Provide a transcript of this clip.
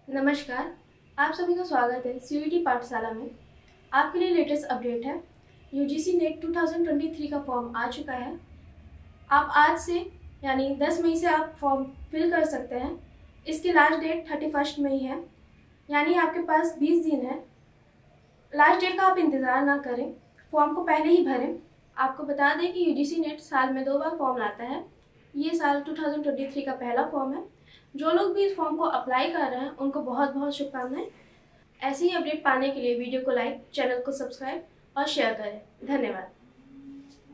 नमस्कार। आप सभी का स्वागत है सीयूईटी पाठशाला में। आपके लिए लेटेस्ट अपडेट है। यूजीसी नेट 2023 का फॉर्म आ चुका है। आप आज से यानी 10 मई से आप फॉर्म फिल कर सकते हैं। इसकी लास्ट डेट 31 मई है, यानी आपके पास 20 दिन है। लास्ट डेट का आप इंतज़ार ना करें, फॉर्म को पहले ही भरें। आपको बता दें कि यूजीसी नेट साल में 2 बार फॉर्म लाता है। ये साल 2023 का पहला फॉर्म है। जो लोग भी इस फॉर्म को अप्लाई कर रहे हैं उनको बहुत बहुत शुभकामनाएं। ऐसी ही अपडेट पाने के लिए वीडियो को लाइक, चैनल को सब्सक्राइब और शेयर करें। धन्यवाद।